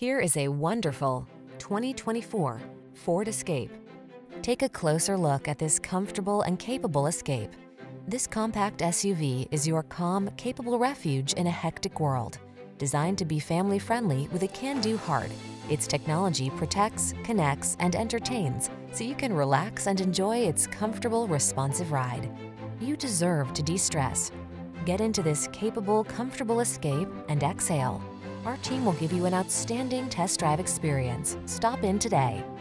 Here is a wonderful 2024 Ford Escape. Take a closer look at this comfortable and capable Escape. This compact SUV is your calm, capable refuge in a hectic world. Designed to be family-friendly with a can-do heart, its technology protects, connects, and entertains, so you can relax and enjoy its comfortable, responsive ride. You deserve to de-stress. Get into this capable, comfortable Escape and exhale. Our team will give you an outstanding test drive experience. Stop in today.